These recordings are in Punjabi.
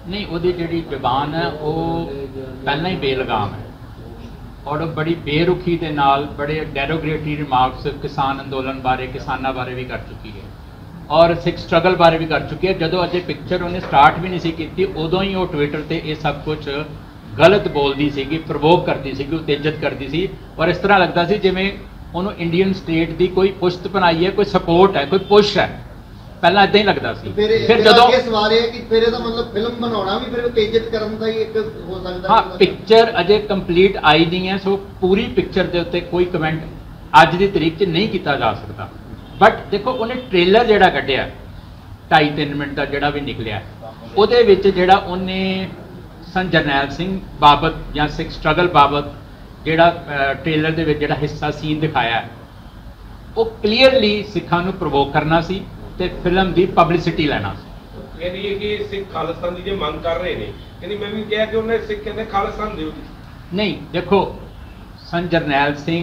नहीं ਉਹਦੀ ਜਿਹੜੀ ਜ਼ਬਾਨ ਹੈ ਉਹ ਪਹਿਲਾਂ ਹੀ ਬੇਲਗਾਮ ਹੈ ਔਰ ਬੜੀ ਬੇਰੁਖੀ ਦੇ ਨਾਲ ਬੜੇ ਡੈਰੋਗੇਟਰੀ ਰਿਮਾਰਕਸ ਕਿਸਾਨ ਅੰਦੋਲਨ ਬਾਰੇ ਕਿਸਾਨਾਂ ਬਾਰੇ ਵੀ ਕਰ ਚੁੱਕੀ ਹੈ ਔਰ ਸਿੱਖ ਸਟਰਗਲ ਬਾਰੇ ਵੀ ਕਰ ਚੁੱਕੀ ਹੈ। ਜਦੋਂ ਅਜੇ ਪਿਕਚਰ ਉਹਨੇ ਸਟਾਰਟ ਵੀ ਨਹੀਂ ਸੀ ਕੀਤੀ ਉਦੋਂ ਹੀ ਉਹ ਟਵਿੱਟਰ ਤੇ ਇਹ ਸਭ ਕੁਝ ਗਲਤ ਬੋਲਦੀ ਸੀਗੀ, ਪ੍ਰਵੋਕ ਕਰਦੀ ਸੀਗੀ, ਉਤੇਜਿਤ ਕਰਦੀ ਸੀ ਔਰ ਇਸ ਤਰ੍ਹਾਂ ਲੱਗਦਾ ਸੀ ਜਿਵੇਂ ਉਹਨੂੰ ਇੰਡੀਅਨ ਸਟੇਟ ਦੀ ਕੋਈ ਪੁਸ਼ਤ ਬਣਾਈ ਹੈ, ਕੋਈ ਸਪੋਰਟ ਹੈ, ਕੋਈ ਪੁਸ਼ ਹੈ। ਪਹਿਲਾਂ ਇਦਾਂ ਹੀ ਲੱਗਦਾ ਸੀ। ਫਿਰ ਜਦੋਂ ਇਹ ਸਵਾਲ ਹੈ ਕਿ ਫਿਰ ਇਹਦਾ ਮਤਲਬ ਫਿਲਮ ਬਣਾਉਣਾ ਵੀ ਫਿਰ ਉਤੇਜਿਤ ਕਰਨ ਦਾ ਹੀ ਇੱਕ ਹੋ ਸਕਦਾ। ਹਾਂ, ਪਿਕਚਰ ਅਜੇ ਕੰਪਲੀਟ ਆਈ ਨਹੀਂ ਹੈ, ਸੋ ਪੂਰੀ ਪਿਕਚਰ ਦੇ ਉੱਤੇ ਕੋਈ ਕਮੈਂਟ ਅੱਜ ਦੀ ਤਰੀਕ 'ਚ ਨਹੀਂ ਕੀਤਾ ਜਾ ਸਕਦਾ। ਬਟ ਦੇਖੋ ਉਹਨੇ ਟ੍ਰੇਲਰ ਜਿਹੜਾ ਕੱਢਿਆ 2.5-3 ਮਿੰਟ ਦਾ ਜਿਹੜਾ ਵੀ ਨਿਕਲਿਆ ਉਹਦੇ ਵਿੱਚ ਜਿਹੜਾ ਉਹਨੇ ਸੰਤ ਜਰਨੈਲ ਸਿੰਘ ਬਾਬਤ ਜਾਂ ਸਿੱਖ ਸਟਰਗਲ ਬਾਬਤ ਜਿਹੜਾ ਟ੍ਰੇਲਰ ਦੇ ਵਿੱਚ ਜਿਹੜਾ ਹਿੱਸਾ ਸੀਨ ਦਿਖਾਇਆ ਉਹ ਕਲੀਅਰਲੀ ਸਿੱਖਾਂ ਨੂੰ ਪ੍ਰਵੋਕ ਕਰਨਾ ਸੀ ਤੇ ਫਿਲਮ ਦੀ ਪਬਲਿਸਿਟੀ ਲੈਣਾ ਸੀ। ਕਹਿੰਦੀ ਹੈ ਕਿ ਸਿੱਖ ਖਾਲਿਸਤਾਨ ਦੀ ਜੇ ਮੰਗ ਕਰ ਰਹੇ ਨੇ, ਕਹਿੰਦੀ ਮੈਂ ਵੀ ਕਿਹਾ ਕਿ ਉਹਨੇ ਸਿੱਖ ਕਹਿੰਦੇ ਖਾਲਿਸਤਾਨ ਦਿਓ ਜੀ। ਨਹੀਂ, ਦੇਖੋ ਸੰਤ ਜਰਨੈਲ ਸਿੰਘ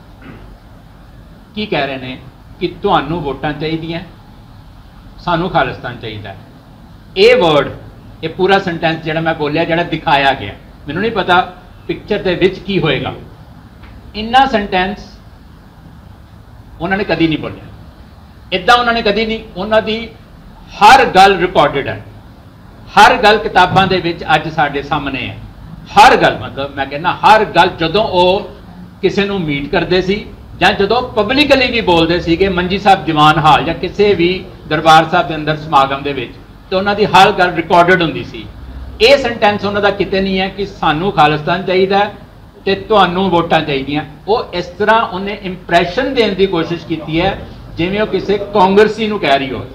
ਕੀ ਕਹਿ ਰਹੇ ਨੇ ਕਿ ਤੁਹਾਨੂੰ ਵੋਟਾਂ ਚਾਹੀਦੀਆਂ, ਸਾਨੂੰ ਖਾਲਿਸਤਾਨ ਚਾਹੀਦਾ। ਇਹ ਵਰਡ, ਇਹ ਪੂਰਾ ਸੈਂਟੈਂਸ ਜਿਹੜਾ ਮੈਂ ਬੋਲਿਆ, ਜਿਹੜਾ ਦਿਖਾਇਆ ਗਿਆ, ਮੈਨੂੰ ਨਹੀਂ ਪਤਾ ਪਿਕਚਰ ਦੇ ਵਿੱਚ ਕੀ ਹੋਏਗਾ, ਇੰਨਾ ਸੈਂਟੈਂਸ ਉਹਨਾਂ ਨੇ ਕਦੀ ਨਹੀਂ ਬੋਲਿਆ। ਇੱਦਾਂ ਉਹਨਾਂ ਨੇ ਕਦੀ ਨਹੀਂ, ਉਹਨਾਂ ਦੀ ਹਰ ਗੱਲ ਰਿਕਾਰਡਡ ਹੈ, ਹਰ ਗੱਲ ਕਿਤਾਬਾਂ ਦੇ ਵਿੱਚ ਅੱਜ ਸਾਡੇ ਸਾਹਮਣੇ ਹੈ। ਹਰ ਗੱਲ, ਮਤਲਬ ਮੈਂ ਕਹਿੰਦਾ ਹਰ ਗੱਲ, ਜਦੋਂ ਉਹ ਕਿਸੇ ਨੂੰ ਮੀਟ ਕਰਦੇ ਸੀ ਜਾਂ ਜਦੋਂ ਪਬਲਿਕਲੀ ਵੀ ਬੋਲਦੇ ਸੀਗੇ ਮੰਜੀ ਸਾਹਿਬ ਦੀਵਾਨ ਹਾਲ ਜਾਂ ਕਿਸੇ ਵੀ ਦਰਬਾਰ ਸਾਹਿਬ ਦੇ ਅੰਦਰ ਸਮਾਗਮ ਦੇ ਵਿੱਚ, ਤੇ ਉਹਨਾਂ ਦੀ ਹਰ ਗੱਲ ਰਿਕਾਰਡਡ ਹੁੰਦੀ ਸੀ। ਇਹ ਸੈਂਟੈਂਸ ਉਹਨਾਂ ਦਾ ਕਿਤੇ ਨਹੀਂ ਹੈ ਕਿ ਸਾਨੂੰ ਖਾਲਿਸਤਾਨ ਚਾਹੀਦਾ ਤੇ ਤੁਹਾਨੂੰ ਵੋਟਾਂ ਚਾਹੀਦੀਆਂ। ਉਹ ਇਸ ਤਰ੍ਹਾਂ ਉਹਨੇ ਇੰਪ੍ਰੈਸ਼ਨ ਦੇਣ ਦੀ ਕੋਸ਼ਿਸ਼ ਕੀਤੀ ਹੈ ਜਿਵੇਂ ਉਹ ਕਿਸੇ ਕਾਂਗਰਸੀ ਨੂੰ ਕਹਿ ਰਹੀ ਹੋ,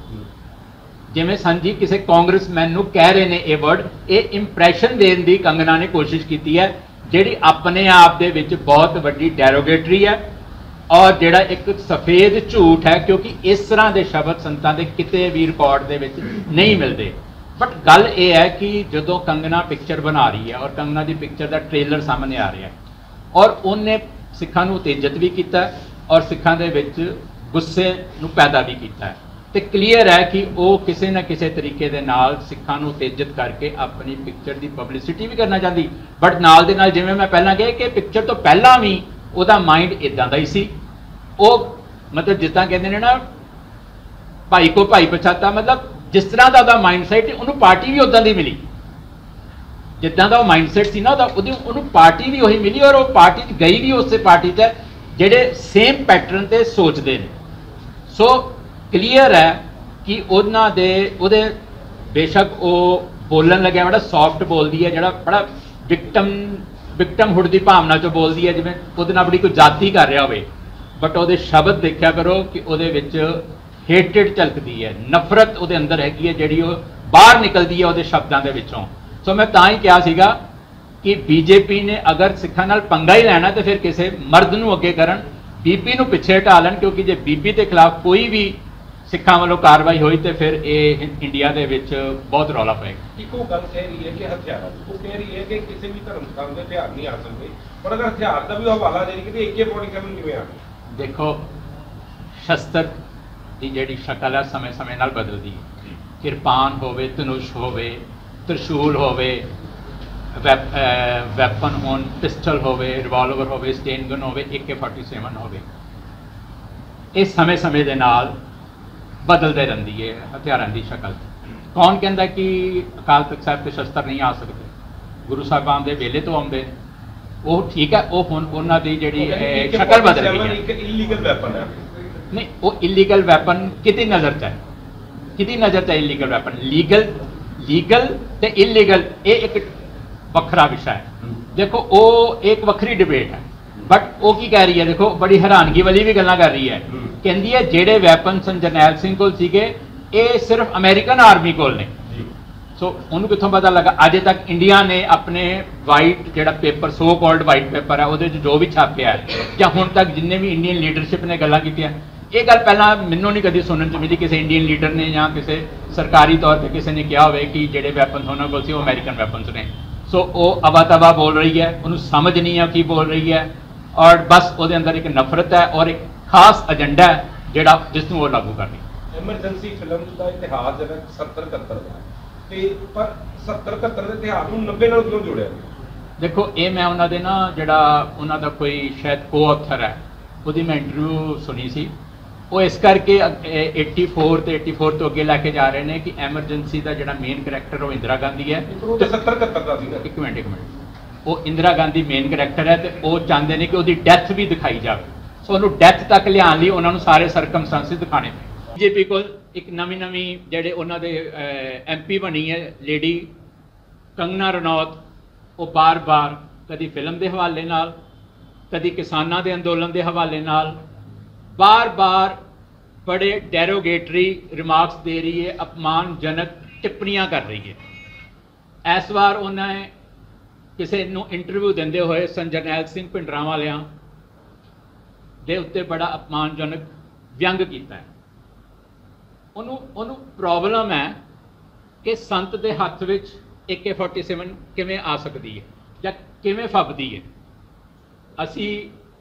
ਜਿਵੇਂ ਸੰਜੀ ਕਿਸੇ ਕਾਂਗਰਸਮੈਨ ਨੂੰ ਕਹਿ ਰਹੇ ਨੇ ਇਹ ਵਰਡ। ਇਹ ਇੰਪ੍ਰੈਸ਼ਨ ਦੇਣ ਦੀ ਕੰਗਨਾ ਨੇ ਕੋਸ਼ਿਸ਼ ਕੀਤੀ ਹੈ, ਜਿਹੜੀ ਆਪਣੇ ਆਪ ਦੇ ਵਿੱਚ ਬਹੁਤ ਵੱਡੀ ਡੈਰੋਗੇਟਰੀ ਹੈ ਔਰ ਜਿਹੜਾ ਇੱਕ ਸਫੇਦ ਝੂਠ ਹੈ, ਕਿਉਂਕਿ ਇਸ ਤਰ੍ਹਾਂ ਦੇ ਸ਼ਬਦ ਸੰਤਾਂ ਦੇ ਕਿਤੇ ਵੀ ਰਿਕਾਰਡ ਦੇ ਵਿੱਚ ਨਹੀਂ ਮਿਲਦੇ। ਬਟ ਗੱਲ ਇਹ ਹੈ ਕਿ ਜਦੋਂ ਕੰਗਨਾ ਪਿਕਚਰ ਬਣਾ ਰਹੀ ਹੈ ਔਰ ਕੰਗਨਾ ਦੀ ਪਿਕਚਰ ਦਾ ਟ੍ਰੇਲਰ ਸਾਹਮਣੇ ਆ ਰਿਹਾ ਔਰ ਉਹਨੇ ਸਿੱਖਾਂ ਨੂੰ ਉਤੇਜਿਤ ਵੀ ਕੀਤਾ ਔਰ ਸਿੱਖਾਂ ਦੇ ਵਿੱਚ ਗੁੱਸੇ ਨੂੰ ਪੈਦਾ ਵੀ ਕੀਤਾ ਤੇ ਕਲੀਅਰ ਹੈ ਕਿ ਉਹ ਕਿਸੇ ਨਾ ਕਿਸੇ ਤਰੀਕੇ ਦੇ ਨਾਲ ਸਿੱਖਾਂ ਨੂੰ ਉਤੇਜਿਤ ਕਰਕੇ ਆਪਣੀ ਪਿਕਚਰ ਦੀ ਪਬਲਿਸਿਟੀ ਵੀ ਕਰਨਾ ਚਾਹੁੰਦੀ। ਬਟ ਨਾਲ ਦੇ ਨਾਲ, ਜਿਵੇਂ ਮੈਂ ਪਹਿਲਾਂ ਕਿਹਾ ਕਿ ਪਿਕਚਰ ਤੋਂ ਪਹਿਲਾਂ ਵੀ ਉਹਦਾ ਮਾਈਂਡ ਇਦਾਂ ਦਾ ਹੀ ਸੀ। ਉਹ ਮਤਲਬ ਜਿੱਦਾਂ ਕਹਿੰਦੇ ਨੇ ਨਾ, ਭਾਈ ਕੋ ਭਾਈ ਪਛਾਤਾ, ਮਤਲਬ ਜਿਸ ਤਰ੍ਹਾਂ ਦਾ ਉਹਦਾ ਮਾਈਂਡਸੈਟ, ਉਹਨੂੰ ਪਾਰਟੀ ਵੀ ਉਦਾਂ ਦੀ ਮਿਲੀ। ਜਿੱਦਾਂ ਦਾ ਉਹ ਮਾਈਂਡਸੈਟ ਸੀ ਨਾ ਉਹਨੂੰ ਪਾਰਟੀ ਵੀ ਉਹੀ ਮਿਲੀ ਔਰ ਉਹ ਪਾਰਟੀ 'ਚ ਗਈ ਵੀ ਉਸੇ ਪਾਰਟੀ 'ਚ ਜਿਹੜੇ ਸੇਮ ਪੈਟਰਨ ਤੇ ਸੋਚਦੇ ਨੇ। ਸੋ ਕਲੀਅਰ ਹੈ ਕਿ ਉਹਨਾਂ ਦੇ ਉਹਦੇ ਬੇਸ਼ੱਕ ਉਹ ਬੋਲਣ ਲੱਗਿਆ ਬੜਾ ਸੌਫਟ ਬੋਲਦੀ ਹੈ, ਜਿਹੜਾ ਬੜਾ ਵਿਕਟਮਹੁੱਡ ਦੀ ਭਾਵਨਾ 'ਚੋਂ ਬੋਲਦੀ ਹੈ, ਜਿਵੇਂ ਉਹਦੇ ਨਾਲ ਬੜੀ ਕੋਈ ਜਾਤੀ ਕਰ ਰਿਹਾ ਹੋਵੇ। ਬਟ ਉਹਦੇ ਸ਼ਬਦ ਦੇਖਿਆ ਕਰੋ ਕਿ ਉਹਦੇ ਵਿੱਚ ਹੇਟਡ ਝਲਕਦੀ ਹੈ, ਨਫ਼ਰਤ ਉਹਦੇ ਅੰਦਰ ਹੈਗੀ ਹੈ, ਜਿਹੜੀ ਉਹ ਬਾਹਰ ਨਿਕਲਦੀ ਹੈ ਉਹਦੇ ਸ਼ਬਦਾਂ ਦੇ ਵਿੱਚੋਂ। ਸੋ ਮੈਂ ਤਾਂ ਹੀ ਕਿਹਾ ਸੀਗਾ ਕਿ ਬੀਜੇਪੀ ਨੇ ਅਗਰ ਸਿੱਖਾਂ ਨਾਲ ਪੰਗਾ ਹੀ ਲੈਣਾ ਤੇ ਫਿਰ ਕਿਸੇ ਮਰਦ ਨੂੰ ਅੱਗੇ ਕਰਨ, ਬੀਬੀ ਨੂੰ ਪਿੱਛੇ ਹਟਾ ਲੈਣ, ਕਿਉਂਕਿ ਜੇ ਬੀਬੀ ਦੇ ਖਿਲਾਫ ਕੋਈ ਵੀ ਸਿੱਖਾਂ ਵੱਲੋਂ ਕਾਰਵਾਈ ਹੋਈ ਤੇ ਫਿਰ ਇਹ ਇੰਡੀਆ ਦੇ ਵਿੱਚ ਬਹੁਤ ਰੌਲਾ ਪਏਗਾ। ਇੱਕੋ ਗੱਲ ਕਹਿ ਰਹੀ ਹੈ ਕਿ ਹਥਿਆਰਾਂ ਦੀ, ਉਹ ਕਹਿ ਰਹੀ ਹੈ ਕਿ ਕਿਸੇ ਵੀ ਧਰਮ ਸਥਾਨ ਦੇ ਹਥਿਆਰ ਨਹੀਂ ਆ ਸਕਦੇ, ਪਰ ਅਗਰ ਹਥਿਆਰ ਦਾ ਵੀ ਹਵਾਲਾ ਦੇ ਰਹੀ ਕਿ AK-47 ਕਿਵੇਂ ਆ? ਦੇਖੋ, ਸ਼ਸਤਰ ਦੀ ਜਿਹੜੀ ਸ਼ਕਲ ਹੈ ਸਮੇਂ-ਸਮੇਂ ਨਾਲ ਬਦਲਦੀ ਹੈ। ਕਿਰਪਾਨ ਹੋਵੇ, ਧਨੁਸ਼ ਹੋਵੇ, ਤ੍ਰਿਸ਼ੂਲ ਹੋਵੇ, ਵੈਪਨ ਹੋਣ, ਪਿਸਟਲ ਹੋਵੇ, ਰਿਵਾਲਵਰ ਹੋਵੇ, ਸਟੇਨ ਗਨ ਹੋਵੇ, AK-47 ਹੋਵੇ, ਇਹ ਸਮੇਂ-ਸਮੇਂ ਦੇ ਨਾਲ ਬਦਲਦੇ ਰਹਿੰਦੀ ਹੈ ਹਥਿਆਰਾਂ ਦੀ ਸ਼ਕਲ। ਕੌਣ ਕਹਿੰਦਾ ਕਿ ਅਕਾਲ ਤਖਤ ਸਾਹਿਬ ਤੇ ਸ਼ਸਤਰ ਨਹੀਂ ਆ ਸਕਦੇ? ਗੁਰੂ ਸਾਹਿਬਾਨ ਦੇ ਵੇਲੇ ਤੋਂ ਆਉਂਦੇ, ਉਹ ਠੀਕ ਹੈ, ਉਹ ਹੁਣ ਉਹਨਾਂ ਦੀ ਜਿਹੜੀ ਸ਼ਕਲ ਬਦਲ ਗਈ ਹੈ। ਇੱਕ ਇਲੀਗਲ ਵੈਪਨ ਹੈ। ਨਹੀਂ, ਉਹ ਇਲੀਗਲ ਵੈਪਨ ਕਿਹਦੀ ਨਜ਼ਰ 'ਚ ਹੈ? ਕਿਹਦੀ ਨਜ਼ਰ 'ਚ ਹੈ ਇਲੀਗਲ ਵੈਪਨ? ਲੀਗਲ ਤੇ ਇਲੀਗਲ ਇਹ ਇੱਕ ਵੱਖਰਾ ਵਿਸ਼ਾ ਹੈ। ਦੇਖੋ, ਉਹ ਇੱਕ ਵੱਖਰੀ ਡਿਬੇਟ ਹੈ। ਬਟ ਉਹ ਕੀ ਕਹਿ ਰਹੀ ਹੈ, ਦੇਖੋ ਬੜੀ ਹੈਰਾਨਗੀ ਵਾਲੀ ਵੀ ਗੱਲਾਂ ਕਰ ਰਹੀ ਹੈ। ਕਹਿੰਦੀ ਹੈ ਜਿਹੜੇ ਵੈਪਨ ਸੰਤ ਜਰਨੈਲ ਸਿੰਘ ਕੋਲ ਸੀਗੇ ਇਹ ਸਿਰਫ ਅਮਰੀਕਨ ਆਰਮੀ ਕੋਲ ਨੇ। ਸੋ ਉਹਨੂੰ ਕਿੱਥੋਂ ਪਤਾ ਲੱਗਾ? ਅਜੇ ਤੱਕ ਇੰਡੀਆ ਨੇ ਆਪਣੇ ਵਾਈਟ ਜਿਹੜਾ paper, so called white paper ਹੈ, ਉਹਦੇ 'ਚ ਜੋ ਵੀ ਛਾਪਿਆ ਹੈ ਜਾਂ ਹੁਣ ਤੱਕ ਜਿੰਨੇ ਵੀ ਇੰਡੀਅਨ ਲੀਡਰਸ਼ਿਪ ਨੇ ਗੱਲਾਂ ਕੀਤੀਆਂ, ਇਹ ਗੱਲ ਪਹਿਲਾਂ ਮੈਨੂੰ ਨਹੀਂ ਕਦੀ ਸੁਣਨ 'ਚ ਮਿਲੀ ਕਿਸੇ ਇੰਡੀਅਨ ਲੀਡਰ ਨੇ ਜਾਂ ਕਿਸੇ ਸਰਕਾਰੀ ਤੌਰ 'ਤੇ ਕਿਸੇ ਨੇ ਕਿਹਾ ਹੋਵੇ ਕਿ ਜਿਹੜੇ ਵੈਪਨ ਉਹਨਾਂ ਕੋਲ ਸੀ ਉਹ ਅਮਰੀਕਨ ਵੈਪਨਸ ਨੇ। ਸੋ ਉਹ ਅਵਾ ਤਵਾ ਬੋਲ ਰਹੀ ਹੈ, ਉਹਨੂੰ ਸਮਝ ਨਹੀਂ ਆ ਕੀ ਬੋਲ ਰਹੀ ਹੈ ਔਰ ਬਸ ਉਹਦੇ ਅੰਦਰ ਇੱਕ ਨਫ਼ਰਤ ਹੈ ਔਰ ਇੱਕ ਖਾਸ ਏਜੰਡਾ ਹੈ ਜਿਹੜਾ ਜਿਸ ਨੂੰ ਉਹ ਲਾਗੂ ਕਰ ਰਹੀ ਹੈ। ਐਮਰਜੈਂਸੀ ਫਿਲਮ ਦਾ ਇਤਿਹਾਸ ਜਿਹੜਾ 70-71 ਦਾ ਤੇ ਪਰ 70 71 ਦੇ ਇਤਿਹਾਸ ਨੂੰ 90 ਨਾਲ ਕਿਉਂ ਜੋੜਿਆ? देखो ये मैं उन्होंने ना जड़ा उन्होंने कोई शायद को ऑथर है ਉਹਦੀ मैं इंटरव्यू सुनी सी वो इस करके 84 ਤੇ 84 ਤੋਂ ਅੱਗੇ ਲੈ ਕੇ ਜਾ ਰਹੇ ਨੇ कि ਐਮਰਜੈਂਸੀ ਦਾ ਜਿਹੜਾ ਮੇਨ ਕਰੈਕਟਰ ਉਹ ਇੰਦਰਾ ਗਾਂਧੀ ਹੈ ਤੇ 70 71 ਦਾ ਸੀਗਾ। ਇੱਕ ਮਿੰਟ ਉਹ ਇੰਦਰਾ ਗਾਂਧੀ ਮੇਨ ਕਰੈਕਟਰ ਹੈ ਤੇ ਉਹ ਚਾਹੁੰਦੇ ਨੇ ਕਿ ਉਹਦੀ ਡੈਥ ਵੀ ਦਿਖਾਈ ਜਾਵੇ ਸੋ ਉਹਨੂੰ ਡੈਥ ਤੱਕ ਲਿਆਉਣ ਲਈ ਉਹਨਾਂ ਨੂੰ ਸਾਰੇ ਸਰਕਮਸਟੈਂਸਿਸ ਦਿਖਾਣੇ ਪਏ। ਬੀਜੇਪੀ ਕੋਲ ਇੱਕ ਨਵੀਂ ਜਿਹੜੇ ਉਹਨਾਂ ਦੇ ਐਮਪੀ ਬਣੀ ਹੈ ਲੇਡੀ ਕੰਗਨਾ ਰਣੌਤ ਉਹ ਬਾਰ-ਬਾਰ ਕਦੀ ਫਿਲਮ ਦੇ ਹਵਾਲੇ ਨਾਲ ਕਦੀ ਕਿਸਾਨਾਂ ਦੇ ਅੰਦੋਲਨ ਦੇ ਹਵਾਲੇ ਨਾਲ ਬਾਰ-ਬਾਰ ਬੜੇ ਡੈਰੋਗੇਟਰੀ ਰਿਮਾਰਕਸ ਦੇ ਰਹੀ ਹੈ ਅਪਮਾਨਜਨਕ ਟਿੱਪਣੀਆਂ ਕਰ ਰਹੀ ਹੈ। ਇਸ ਵਾਰ ਉਹਨਾਂ ਨੇ ਕਿਸੇ ਨੂੰ ਇੰਟਰਵਿਊ ਦਿੰਦੇ ਹੋਏ ਜਰਨੈਲ ਸਿੰਘ ਭਿੰਡਰਾਂਵਾਲਿਆਂ ਦੇ ਉੱਤੇ ਬੜਾ ਅਪਮਾਨਜਨਕ ਵਿਅੰਗ ਕੀਤਾ ਹੈ। ਉਹਨੂੰ ਪ੍ਰੋਬਲਮ ਹੈ ਕਿ ਸੰਤ ਦੇ ਹੱਥ ਵਿੱਚ AK-47 ਕਿਵੇਂ ਆ ਸਕਦੀ ਹੈ ਜਾਂ ਕਿਵੇਂ ਫੱਬਦੀ ਹੈ। ਅਸੀਂ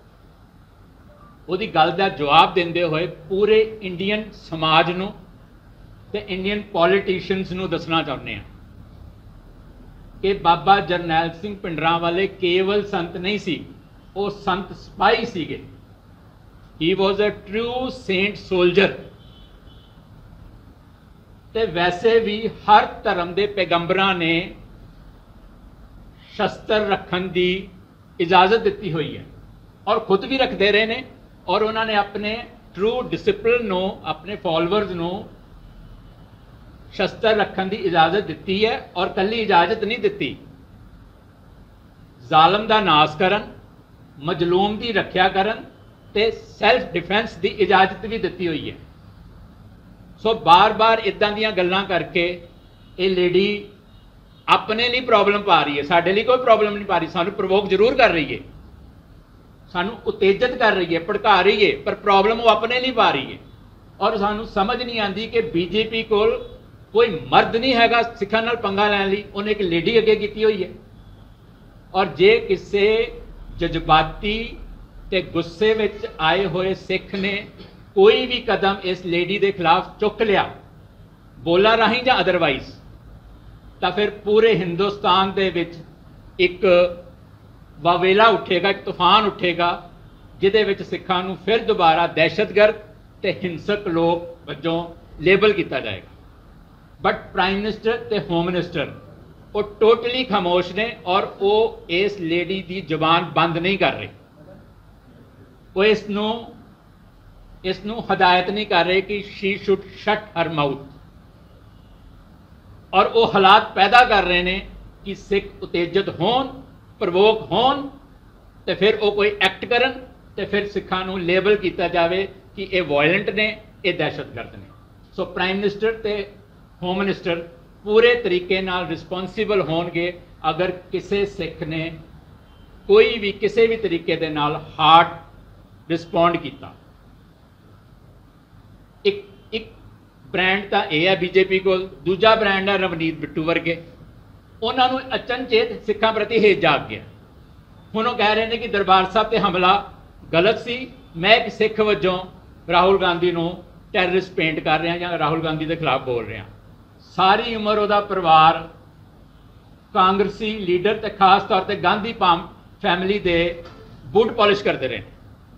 ਉਹਦੀ ਗੱਲ ਦਾ ਜਵਾਬ ਦਿੰਦੇ ਹੋਏ ਪੂਰੇ ਇੰਡੀਅਨ ਸਮਾਜ ਨੂੰ ਤੇ ਇੰਡੀਅਨ ਪੋਲੀਟੀਸ਼ੀਅਨਸ ਨੂੰ ਦੱਸਣਾ ਚਾਹੁੰਦੇ ਹਾਂ ਕਿ ਬਾਬਾ ਜਰਨੈਲ ਸਿੰਘ ਭਿੰਡਰਾਂਵਾਲੇ ਕੇਵਲ ਸੰਤ ਨਹੀਂ ਸੀ, ਉਹ ਸੰਤ ਸਿਪਾਹੀ ਸੀਗੇ। He was a true saint soldier. ਤੇ ਵੈਸੇ ਵੀ ਹਰ ਧਰਮ ਦੇ ਪੈਗੰਬਰਾਂ ਨੇ ਸ਼ਸਤਰ ਰੱਖਣ ਦੀ ਇਜਾਜ਼ਤ ਦਿੱਤੀ ਹੋਈ ਹੈ ਔਰ ਖੁਦ ਵੀ ਰੱਖਦੇ ਰਹੇ ਨੇ ਔਰ ਉਹਨਾਂ ਨੇ ਆਪਣੇ ਟਰੂ ਡਿਸਪਲਿਨ ਨੂੰ ਆਪਣੇ ਫਾਲੋਅਰਸ ਨੂੰ ਸ਼ਸਤਰ ਰੱਖਣ ਦੀ ਇਜਾਜ਼ਤ ਦਿੱਤੀ ਹੈ ਔਰ ਕੱਲੀ ਇਜਾਜ਼ਤ ਨਹੀਂ ਦਿੱਤੀ, ਜ਼ਾਲਮ ਦਾ ਨਾਸ਼ ਕਰਨ, ਮਜ਼ਲੂਮ ਦੀ ਰੱਖਿਆ ਕਰਨ ਤੇ ਸੈਲਫ ਡਿਫੈਂਸ ਦੀ ਇਜਾਜ਼ਤ ਵੀ ਦਿੱਤੀ ਹੋਈ ਹੈ। ਸੋ ਬਾਰ-ਬਾਰ ਇਦਾਂ ਦੀਆਂ ਗੱਲਾਂ ਕਰਕੇ ਇਹ ਲੇਡੀ ਆਪਣੇ ਲਈ ਪ੍ਰੋਬਲਮ ਪਾ ਰਹੀ ਹੈ, ਸਾਡੇ ਲਈ ਕੋਈ ਪ੍ਰੋਬਲਮ ਨਹੀਂ ਪਾ ਰਹੀ। ਸਾਨੂੰ ਪ੍ਰਵੋਕ ਜ਼ਰੂਰ ਕਰ ਰਹੀ ਹੈ, ਸਾਨੂੰ ਉਤੇਜਿਤ ਕਰ ਰਹੀ ਹੈ, ਭੜਕਾ ਰਹੀ ਹੈ, ਪਰ ਪ੍ਰੋਬਲਮ ਉਹ ਆਪਣੇ ਲਈ ਪਾ ਰਹੀ ਹੈ। ਔਰ ਸਾਨੂੰ ਸਮਝ ਨਹੀਂ ਆਉਂਦੀ ਕਿ ਬੀਜੇਪੀ ਕੋਲ ਕੋਈ ਮਰਦ ਨਹੀਂ ਹੈਗਾ ਸਿੱਖਾਂ ਨਾਲ ਪੰਗਾ ਲੈਣ ਲਈ, ਉਹਨੇ ਇੱਕ ਲੇਡੀ ਅੱਗੇ ਕੀਤੀ ਹੋਈ ਹੈ। ਔਰ ਜੇ ਕਿਸੇ ਜਜ਼ਬਾਤੀ ਤੇ ਗੁੱਸੇ ਵਿੱਚ ਆਏ ਹੋਏ ਸਿੱਖ ਨੇ ਕੋਈ ਵੀ ਕਦਮ ਇਸ ਲੇਡੀ ਦੇ ਖਿਲਾਫ ਚੁੱਕ ਲਿਆ ਬੋਲਾਂ ਰਾਹੀਂ ਜਾਂ ਅਦਰਵਾਈਜ਼ ਤਾਂ ਫਿਰ ਪੂਰੇ ਹਿੰਦੁਸਤਾਨ ਦੇ ਵਿੱਚ ਇੱਕ ਵਾਵੇਲਾ ਉੱਠੇਗਾ, ਇੱਕ ਤੂਫਾਨ ਉੱਠੇਗਾ ਜਿਹਦੇ ਵਿੱਚ ਸਿੱਖਾਂ ਨੂੰ ਫਿਰ ਦੁਬਾਰਾ ਦਹਿਸ਼ਤਗਰਦ ਤੇ ਹਿੰਸਕ ਲੋਕ ਵਜੋਂ ਲੇਬਲ ਕੀਤਾ ਜਾਏਗਾ। ਬਟ ਪ੍ਰਾਈਮ ਮਿਨਿਸਟਰ ਤੇ ਹੋਮ ਮਿਨਿਸਟਰ ਉਹ ਟੋਟਲੀ ਖਾਮੋਸ਼ ਨੇ ਔਰ ਉਹ ਇਸ ਲੇਡੀ ਦੀ ਜ਼ੁਬਾਨ ਬੰਦ ਨਹੀਂ ਕਰ ਰਹੇ। ਉਹ ਇਸ ਨੂੰ ਹਦਾਇਤ ਨਹੀਂ ਕਰ ਰਹੇ ਕਿ she should shut her mouth ਔਰ ਉਹ ਹਾਲਾਤ ਪੈਦਾ ਕਰ ਰਹੇ ਨੇ ਕਿ ਸਿੱਖ ਉਤੇਜਿਤ ਹੋਣ, ਪ੍ਰਵੋਕ ਹੋਣ ਤੇ ਫਿਰ ਉਹ ਕੋਈ ਐਕਟ ਕਰਨ ਤੇ ਫਿਰ ਸਿੱਖਾਂ ਨੂੰ ਲੇਬਲ ਕੀਤਾ ਜਾਵੇ ਕਿ ਇਹ ਵਾਇਲੈਂਟ ਨੇ, ਇਹ ਦਹਿਸ਼ਤਗਰਦ ਨੇ। ਸੋ ਪ੍ਰਾਈਮ ਮਿਨਿਸਟਰ ਤੇ ਹੋਮ ਮਿਨਿਸਟਰ ਪੂਰੇ ਤਰੀਕੇ ਨਾਲ ਰਿਸਪੌਂਸਿਬਲ ਹੋਣਗੇ ਅਗਰ ਕਿਸੇ ਸਿੱਖ ਨੇ ਕੋਈ ਵੀ ਕਿਸੇ ਵੀ ਤਰੀਕੇ ਦੇ ਨਾਲ ਹਾਰਡ ਰਿਸਪੌਂਡ ਕੀਤਾ। ਇੱਕ ਬ੍ਰਾਂਡ ਤਾਂ ਇਹ ਹੈ ਬੀਜੇਪੀ ਕੋਲ, ਦੂਜਾ ਬ੍ਰਾਂਡ ਹੈ ਰਵਨੀਤ ਬਿੱਟੂ ਵਰਗੇ। ਉਹਨਾਂ ਨੂੰ ਅਚਨਚੇਤ ਸਿੱਖਾਂ ਪ੍ਰਤੀ ਹੇਜ ਜਾਗ ਗਿਆ। ਹੁਣ ਉਹ ਕਹਿ ਰਹੇ ਨੇ ਕਿ ਦਰਬਾਰ ਸਾਹਿਬ ਤੇ ਹਮਲਾ ਗਲਤ ਸੀ, ਮੈਂ ਇੱਕ ਸਿੱਖ ਵਜੋਂ ਰਾਹੁਲ ਗਾਂਧੀ ਨੂੰ ਟੈਰਰਿਸਟ ਪੇਂਟ ਕਰ ਰਿਹਾ ਜਾਂ ਰਾਹੁਲ ਗਾਂਧੀ ਦੇ ਖਿਲਾਫ ਬੋਲ ਰਿਹਾ। ਸਾਰੀ ਉਮਰ ਉਹਦਾ ਪਰਿਵਾਰ ਕਾਂਗਰਸੀ ਲੀਡਰ ਤੇ ਖਾਸ ਤੌਰ ਤੇ ਗਾਂਧੀ ਫੈਮਿਲੀ ਦੇ ਬੂਟ ਪਾਲਿਸ਼ ਕਰਦੇ ਰਹੇ,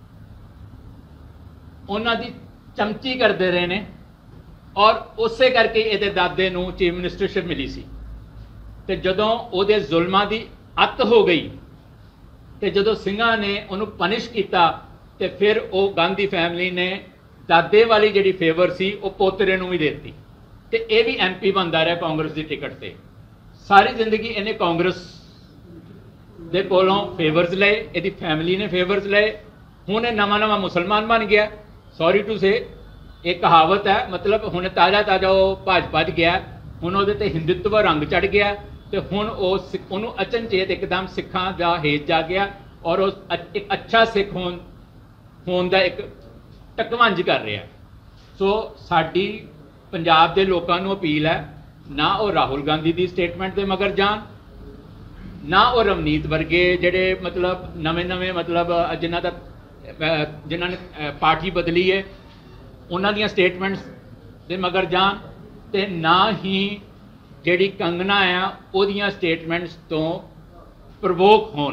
ਉਹਨਾਂ ਦੀ ਚਮਚੀ ਕਰਦੇ ਰਹੇ ਨੇ ਔਰ ਉਸੇ ਕਰਕੇ ਇਹਦੇ ਦਾਦੇ ਨੂੰ ਚੀਫ ਮਿਨਿਸਟਰਸ਼ਿਪ ਮਿਲੀ ਸੀ। ਤੇ ਜਦੋਂ ਉਹਦੇ ਜ਼ੁਲਮਾਂ ਦੀ ਅੱਤ ਹੋ ਗਈ ਤੇ ਜਦੋਂ ਸਿੰਘਾਂ ਨੇ ਉਹਨੂੰ ਪਨਿਸ਼ ਕੀਤਾ ਤੇ ਫਿਰ ਉਹ ਗਾਂਧੀ ਫੈਮਿਲੀ ਨੇ ਦਾਦੇ ਵਾਲੀ ਜਿਹੜੀ ਫੇਵਰ ਸੀ ਉਹ ਪੋਤਰੇ ਨੂੰ ਵੀ ਦੇ ਦਿੱਤੀ ਤੇ ਇਹ ਵੀ ਐਮਪੀ ਬਣਦਾ ਰਿਹਾ ਕਾਂਗਰਸ ਦੀ ਟਿਕਟ ਤੇ। ਸਾਰੀ ਜ਼ਿੰਦਗੀ ਇਹਨੇ ਕਾਂਗਰਸ ਦੇ ਕੋਲੋਂ ਫੇਵਰਸ ਲਏ, ਇਹਦੀ ਫੈਮਿਲੀ ਨੇ ਫੇਵਰਸ ਲਏ। ਹੁਣ ਇਹ ਨਵਾਂ ਮੁਸਲਮਾਨ ਬਣ ਗਿਆ। ਸੌਰੀ ਟੂ ਸੇ ਇਹ ਕਹਾਵਤ ਹੈ, ਮਤਲਬ ਹੁਣ ਤਾਜ਼ਾ ਉਹ ਭਾਜਪਾ 'ਚ ਗਿਆ, ਹੁਣ ਉਹਦੇ ਤੇ ਹਿੰਦੂਤਵ ਰੰਗ ਚੜ ਗਿਆ ਤੇ ਹੁਣ ਉਹਨੂੰ ਅਚਨਚੇਤ ਇੱਕਦਮ ਸਿੱਖਾਂ ਦਾ ਹੇਜ ਜਾ ਗਿਆ ਔਰ ਉਹ ਇੱਕ ਅੱਛਾ ਸਿੱਖ ਹੋਣ ਦਾ ਇੱਕ ਟਕਵੰਜ ਕਰ ਰਿਹਾ। ਸੋ ਸਾਡੀ ਪੰਜਾਬ ਦੇ ਲੋਕਾਂ ਨੂੰ ਅਪੀਲ ਹੈ, ਨਾ ਉਹ ਰਾਹੁਲ ਗਾਂਧੀ ਦੀ ਸਟੇਟਮੈਂਟ ਦੇ ਮਗਰ ਜਾਣ, ਨਾ ਉਹ ਰਵਨੀਤ ਵਰਗੇ ਜਿਹੜੇ ਮਤਲਬ ਨਵੇਂ ਮਤਲਬ ਜਿਨ੍ਹਾਂ ਨੇ ਪਾਰਟੀ ਬਦਲੀ ਹੈ ਉਹਨਾਂ ਦੀਆਂ ਸਟੇਟਮੈਂਟਸ ਦੇ ਮਗਰ ਜਾਣ, ਤੇ ਨਾ ਹੀ ਜਿਹੜੀ ਕੰਗਨਾ ਆ ਉਹਦੀਆਂ ਸਟੇਟਮੈਂਟਸ ਤੋਂ ਪ੍ਰਵੋਕ ਹੋਣ।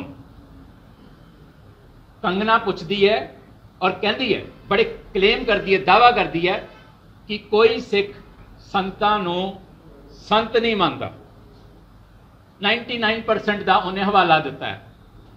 ਕੰਗਨਾ ਪੁੱਛਦੀ ਹੈ ਔਰ ਕਹਿੰਦੀ ਹੈ, ਬੜੇ ਕਲੇਮ ਕਰਦੀ ਹੈ, ਦਾਅਵਾ ਕਰਦੀ ਹੈ ਕਿ ਕੋਈ ਸਿੱਖ ਸੰਤਾਂ ਨੂੰ ਸੰਤ ਨਹੀਂ ਮੰਨਦਾ। 99% ਦਾ ਉਹਨੇ ਹਵਾਲਾ ਦਿੱਤਾ ਹੈ।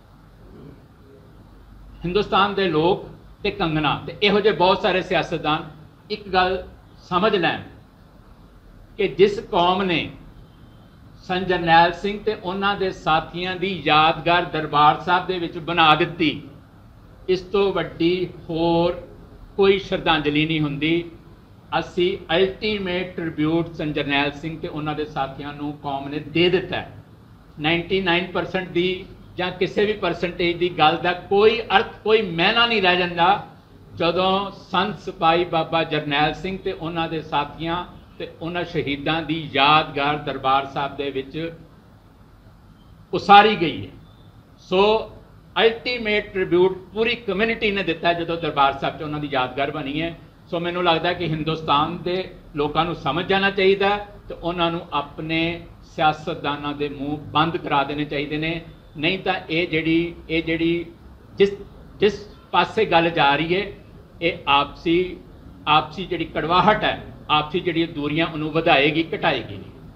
ਹਿੰਦੁਸਤਾਨ ਦੇ ਲੋਕ ਤੇ ਕੰਗਨਾ ਤੇ ਇਹੋ ਜਿਹੇ ਬਹੁਤ ਸਾਰੇ ਸਿਆਸਤਦਾਨ ਇੱਕ ਗੱਲ ਸਮਝ ਲੈਣ ਕਿ ਜਿਸ ਕੌਮ ਨੇ ਸੰਤ ਜਰਨੈਲ ਸਿੰਘ ਤੇ ਉਹਨਾਂ ਦੇ ਸਾਥੀਆਂ ਦੀ ਯਾਦਗਾਰ ਦਰਬਾਰ ਸਾਹਿਬ ਦੇ ਵਿੱਚ ਬਣਾ ਦਿੱਤੀ, ਇਸ ਤੋਂ ਵੱਡੀ ਹੋਰ ਕੋਈ ਸ਼ਰਧਾਂਜਲੀ ਨਹੀਂ ਹੁੰਦੀ। ਅਸੀਂ ਅਲਟੀਮੇਟ ਟ੍ਰਿਬਿਊਟ ਸੰਤ ਜਰਨੈਲ ਸਿੰਘ ਤੇ ਉਹਨਾਂ ਦੇ ਸਾਥੀਆਂ ਨੂੰ ਕੌਮ ਨੇ ਦੇ ਦਿੱਤਾ। 99% ਦੀ ਜਾਂ ਕਿਸੇ ਵੀ ਪਰਸੈਂਟੇਜ ਦੀ ਗੱਲ ਦਾ ਕੋਈ ਅਰਥ, ਕੋਈ ਮਾਇਨਾ ਨਹੀਂ ਰਹਿ ਜਾਂਦਾ ਜਦੋਂ ਸੰਤ ਸਿਪਾਹੀ ਬਾਬਾ ਜਰਨੈਲ ਸਿੰਘ ਤੇ ਉਹਨਾਂ ਦੇ ਸਾਥੀਆਂ ਤੇ ਉਹਨਾਂ ਸ਼ਹੀਦਾਂ ਦੀ ਯਾਦਗਾਰ ਦਰਬਾਰ ਸਾਹਿਬ ਦੇ ਵਿੱਚ ਉਸਾਰੀ ਗਈ ਹੈ। ਸੋ ਅਲਟੀਮੇਟ ਟ੍ਰਿਬਿਊਟ ਪੂਰੀ ਕਮਿਊਨਿਟੀ ਨੇ ਦਿੱਤਾ ਜਦੋਂ ਦਰਬਾਰ ਸਾਹਿਬ 'ਚ ਉਹਨਾਂ ਦੀ ਯਾਦਗਾਰ ਬਣੀ ਹੈ। ਸੋ ਮੈਨੂੰ ਲੱਗਦਾ ਕਿ ਹਿੰਦੁਸਤਾਨ ਦੇ ਲੋਕਾਂ ਨੂੰ ਸਮਝ ਜਾਣਾ ਚਾਹੀਦਾ ਤੇ ਉਹਨਾਂ ਨੂੰ ਆਪਣੇ ਸਿਆਸਤਦਾਨਾਂ ਦੇ ਮੂੰਹ ਬੰਦ ਕਰਾ ਦੇਣੇ ਚਾਹੀਦੇ ਨੇ। ਨਹੀਂ ਤਾਂ ਇਹ ਜਿਹੜੀ ਜਿਸ ਪਾਸੇ ਗੱਲ ਜਾ ਰਹੀ ਹੈ, ਇਹ ਆਪਸੀ ਜਿਹੜੀ ਕੜਵਾਹਟ ਹੈ, ਆਪਸੀ ਜਿਹੜੀ ਦੂਰੀਆਂ ਉਹਨੂੰ ਵਧਾਏਗੀ, ਘਟਾਏਗੀ ਨਹੀਂ।